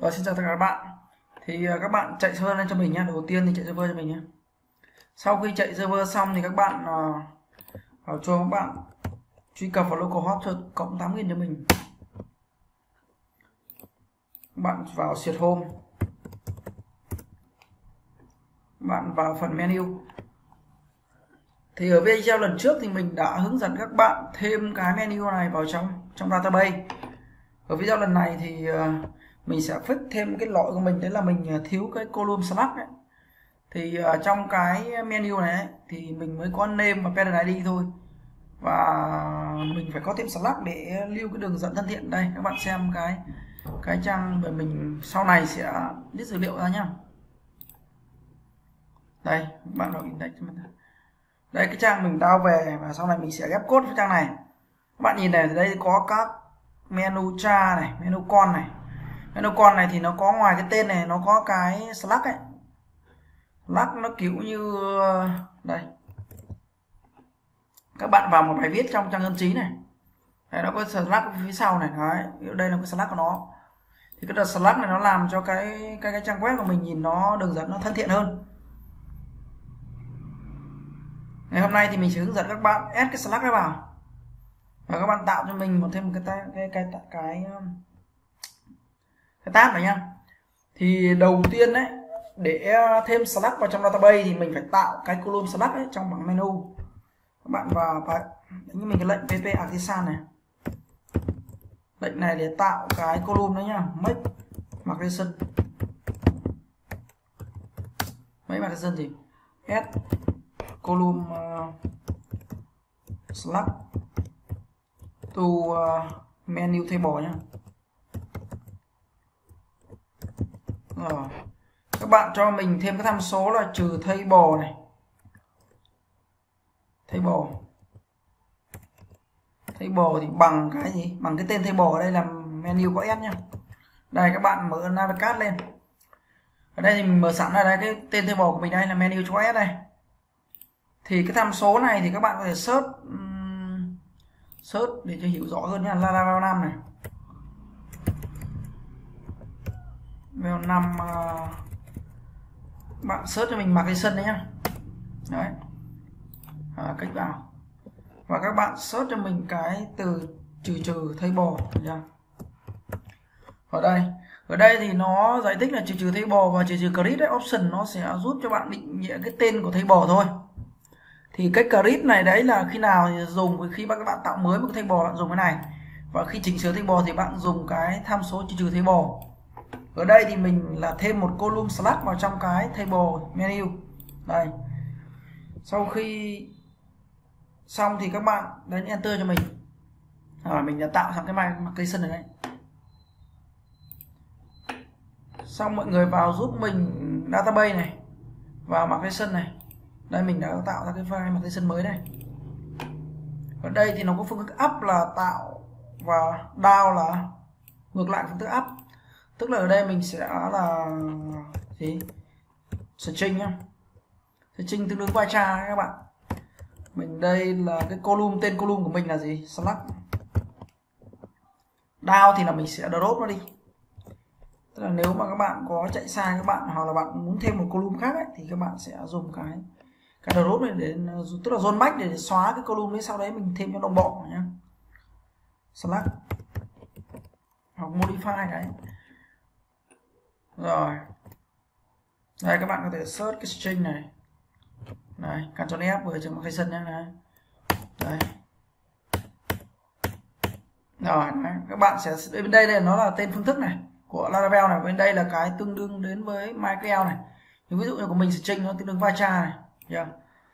Và xin chào tất cả các bạn. Thì các bạn chạy server lên cho mình nhé. Đầu tiên thì chạy server cho mình nhé. Sau khi chạy server xong thì các bạn vào cho các bạn truy cập vào localhost cộng 8.000 cho mình. Các bạn vào Siệt Home. Bạn vào phần menu. Thì ở video lần trước thì mình đã hướng dẫn các bạn thêm cái menu này vào trong database. Ở video lần này thì mình sẽ fix thêm cái lỗi của mình, đấy là mình thiếu cái column select ấy. Thì trong cái menu này ấy, thì mình mới có name và parent ID thôi, và mình phải có thêm select để lưu cái đường dẫn thân thiện. Đây các bạn xem cái trang mà mình sau này sẽ list dữ liệu ra nhá. Đây bạn vào index, đây cái trang mình download về và sau này mình sẽ ghép code với trang này. Các bạn nhìn này, đây có các menu cha này, menu con này. Menu con này thì nó có ngoài cái tên này nó có cái slash ấy. Slash nó kiểu như đây. Các bạn vào một bài viết trong trang dân trí này. Đây, nó có slash phía sau này, đấy, đây là cái slash của nó. Thì cái đợt slash này nó làm cho cái trang web của mình nhìn nó đường dẫn nó thân thiện hơn. Ngày hôm nay thì mình sẽ hướng dẫn các bạn add cái slash này vào. Và các bạn tạo cho mình thêm một cái tab này nhá. Thì đầu tiên đấy, để thêm slash vào trong database thì mình phải tạo cái column slash ấy trong bảng menu. Các bạn vào đánh cho mình cái lệnh pp artisan này. Lệnh này để tạo cái column đấy nhá, make migration. Make migration gì? Add column slash to menu table nhá. Rồi. Các bạn cho mình thêm cái tham số là trừ table này. Table thì bằng cái gì? Bằng cái tên table ở đây là menu có S nhá. Đây các bạn mở navigate lên. Ở đây thì mình mở sẵn ra đây cái tên table của mình đây là menu có S đây. Thì cái tham số này thì các bạn có thể search để cho hiểu rõ hơn nha. Laravel 5 này. Laravel 5 bạn search cho mình migration đấy nhá. Đấy. Cách vào. Và các bạn search cho mình cái từ trừ table nha. Ở đây thì nó giải thích là trừ table và trừ create option nó sẽ giúp cho bạn định nghĩa cái tên của table thôi. Thì cái create này đấy là khi nào thì dùng khi các bạn tạo mới một cái table bạn dùng cái này, và khi chỉnh sửa table thì bạn dùng cái tham số trừ table. Ở đây thì mình là thêm một column slash vào trong cái table menu. Đây. Sau khi xong thì các bạn đánh enter cho mình. Mình đã tạo xong cái migration này đấy. Xong mọi người vào giúp mình database này, vào migration này. Đây mình đã tạo ra cái file migration mới đây. Ở đây thì nó có phương thức up là tạo và down là ngược lại phương thức up. Tức là ở đây mình sẽ là gì? String nhá. String tương đương vai cha các bạn. Mình đây là cái column, tên column của mình là gì? Slash. Down thì là mình sẽ drop nó đi. Tức là nếu mà các bạn có chạy sai các bạn, hoặc là bạn muốn thêm một column khác ấy, thì các bạn sẽ dùng cái drop này để, tức là rollback để xóa cái column đấy, sau đấy mình thêm cho đồng bộ nhá. Slash hoặc modify đấy. Rồi. Đây các bạn có thể search cái string này. Này, Ctrl F với chữ migration nhé này. Đây. Rồi, đấy. Các bạn sẽ bên đây nó là tên phương thức này của Laravel này, bên đây là cái tương đương đến với MySQL này. Ví dụ như của mình string nó tương đương vai cha này. Yeah.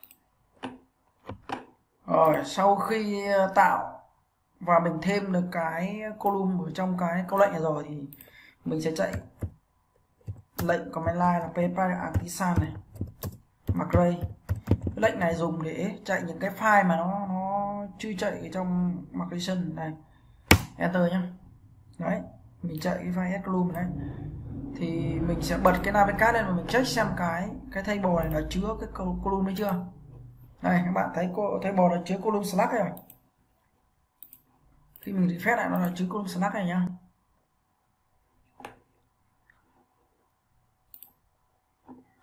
Rồi, sau khi tạo và mình thêm được cái column ở trong cái câu lệnh này rồi thì mình sẽ chạy lệnh command line là pp artisan này, macray. Cái lệnh này dùng để chạy những cái file mà nó chưa chạy ở trong migration này. Enter nhá. Đấy, mình chạy cái file column đấy. Thì mình sẽ bật cái navigate lên và mình check xem cái table này là chứa cái column đấy chưa. Đây các bạn thấy table là chứa column slash này. Khi mình refresh lại nó là chứa column slash này nhá.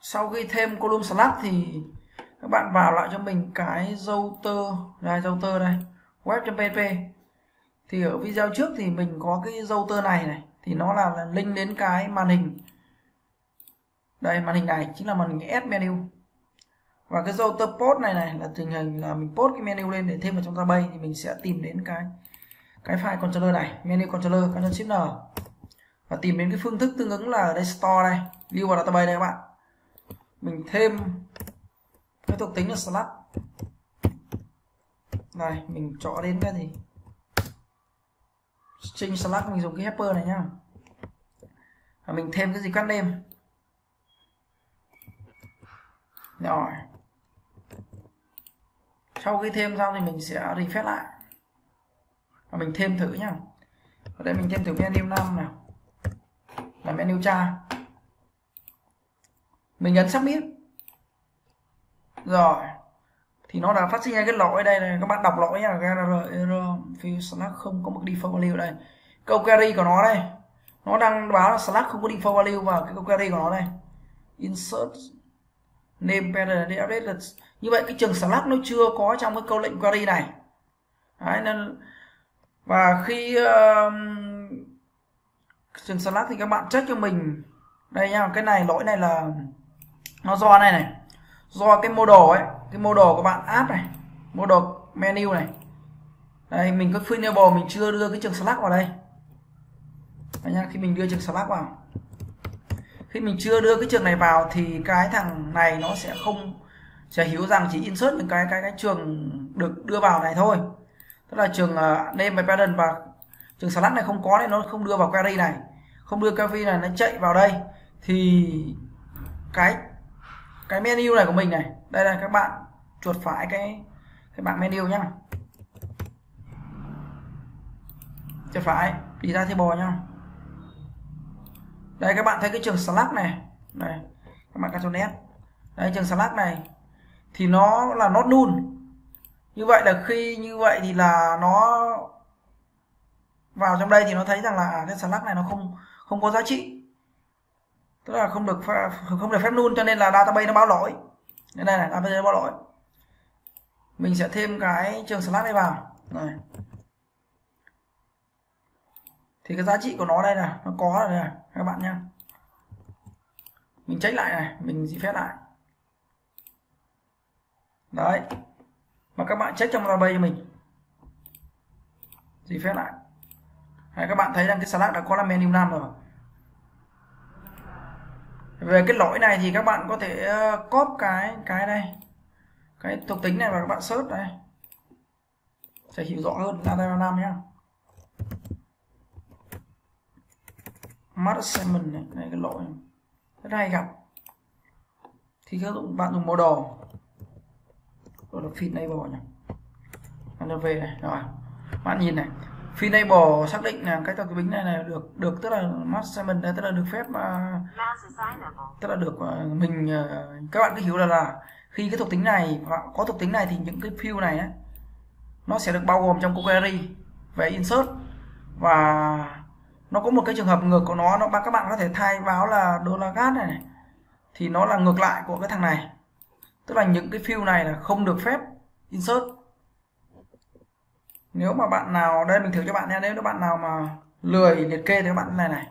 Sau khi thêm column select thì các bạn vào lại cho mình cái router đây, router đây, web.php. Thì ở video trước thì mình có cái router này thì nó là link đến cái màn hình. Đây, màn hình này chính là màn hình add menu. Và cái router post này là tình hình là mình post cái menu lên để thêm vào trong database, thì mình sẽ tìm đến cái file controller này, menu controller, Ctrl Shift N, và tìm đến cái phương thức tương ứng là ở đây store đây, view vào database đây các bạn. Mình thêm cái thuộc tính là select. Này, mình chọn đến cái gì? String select, mình dùng cái helper này nhá. Và mình thêm cái gì các name. Rồi. Sau khi thêm xong thì mình sẽ refresh lại. Và mình thêm thử nhá. Ở đây mình thêm thử menu 5 nào. Là menu cha. Mình nhấn submit. Rồi. Thì nó đã phát sinh ra cái lỗi đây này, các bạn đọc lỗi nha, error field select không có một default value đây. Câu query của nó đây. Nó đang báo là select không có default value vào cái câu query của nó đây. Insert name pattern để update là như vậy, cái trường select nó chưa có trong cái câu lệnh query này. Đấy, nên và khi trường select thì các bạn check cho mình đây nha, cái này lỗi này là nó do này do cái model ấy, cái model của bạn add này, model menu này. Đây, mình có enable mình chưa đưa cái trường select vào đây. Đấy nha, khi mình đưa trường select vào, khi mình chưa đưa cái trường này vào thì cái thằng này nó sẽ không sẽ hiểu rằng chỉ insert những cái trường được đưa vào này thôi. Tức là trường name và pattern và trường select này không có nên nó không đưa vào query này. Không đưa query này, nó chạy vào đây thì cái menu này của mình này, đây là các bạn chuột phải cái bảng menu nhá. Chuột phải đi ra table nhá. Đây các bạn thấy cái trường select này, này các bạn Ctrl S. Đây trường select này thì nó là not null. Như vậy là khi như vậy thì là nó vào trong đây thì nó thấy rằng là cái select này nó không có giá trị. Tức là không được phép null, cho nên là database nó báo lỗi. Đây này, database nó báo lỗi. Mình sẽ thêm cái trường select này vào. Này. Thì cái giá trị của nó đây là nó có rồi này các bạn nhé. Mình check lại này, mình reset lại. Đấy. Mà các bạn check trong database cho mình. Reset lại. Đấy, các bạn thấy rằng cái select đã có là menu 5 rồi. Về cái lỗi này thì các bạn có thể copy cái đây, cái thuộc tính này và các bạn search đây sẽ hiểu rõ hơn. Data 5 nhá. Master Salmon này, cái lỗi rất hay gặp thì các bạn dùng model rồi là Finable nhỉ, nó về này rồi bạn nhìn này, Finable xác định là cái thuộc tính này được tức là Master Salmon tức là được phép tức là được mình các bạn cứ hiểu là khi cái thuộc tính này có thuộc tính này thì những cái field này ấy, nó sẽ được bao gồm trong query về insert, và nó có một cái trường hợp ngược của nó các bạn có thể thay vào là $gat này thì nó là ngược lại của cái thằng này, tức là những cái field này là không được phép insert. Nếu mà bạn nào đây mình thử cho bạn nha, nếu bạn nào mà lười liệt kê thì các bạn này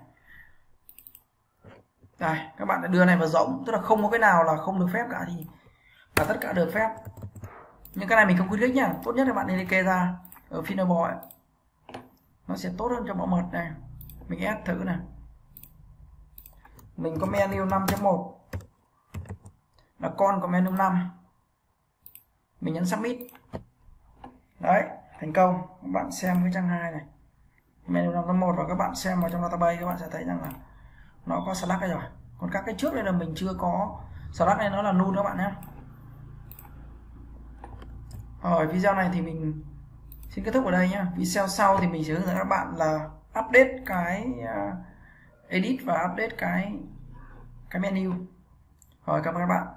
đây, các bạn đưa này vào rỗng, tức là không có cái nào là không được phép cả thì là tất cả được phép. Nhưng cái này mình không khuyến khích nhá, tốt nhất là bạn nên liệt kê ra ở Finable ấy, nó sẽ tốt hơn cho bảo mật này. Mình add thử này, mình có menu 5.1 là con của menu 5, mình nhấn submit. Đấy, thành công. Các bạn xem cái trang 2 này, menu 5.1 và các bạn xem vào trong database các bạn sẽ thấy rằng là nó có select đây rồi. Còn các cái trước đây là mình chưa có select, này nó là null các bạn nhé. Rồi video này thì mình xin kết thúc ở đây nhé. Video sau thì mình sẽ hướng dẫn các bạn là update cái edit và update cái menu. Rồi cảm ơn các bạn.